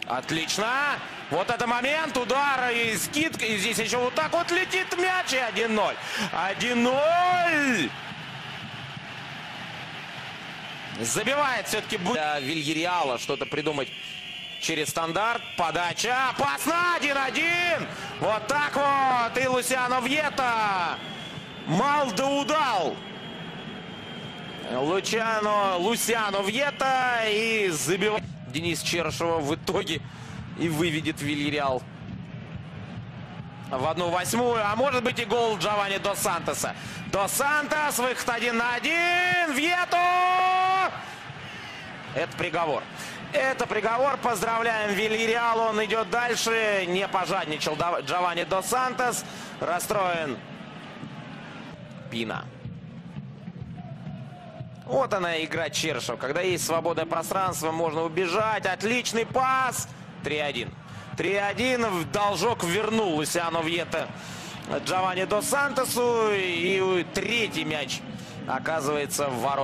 Отлично. Вот это момент. Удар и скидка. И здесь еще вот так вот летит мяч. И 1-0. 1-0. Забивает все-таки для Вильяреала что-то придумать через стандарт. Подача. Опасно. 1-1. Вот так вот. И Лусиано Вьетта. Мал да удал. Лусиано Вьетта. И забивает Денис Черышева в итоге. И выведет Вильяреал в 1/8. А может быть и гол Джованни Дос Сантоса. Дос Сантос. Выход 1-1. Вьетту. Это приговор. Это приговор. Поздравляем Вильяреал. Он идет дальше. Не пожадничал Джованни Дос Сантос. Расстроен Пина. Вот она игра Черышева. Когда есть свободное пространство, можно убежать. Отличный пас. 3-1. 3-1. В должок вернул Лусиано Вьетта Джованни Дос Сантосу. И третий мяч оказывается в воротах.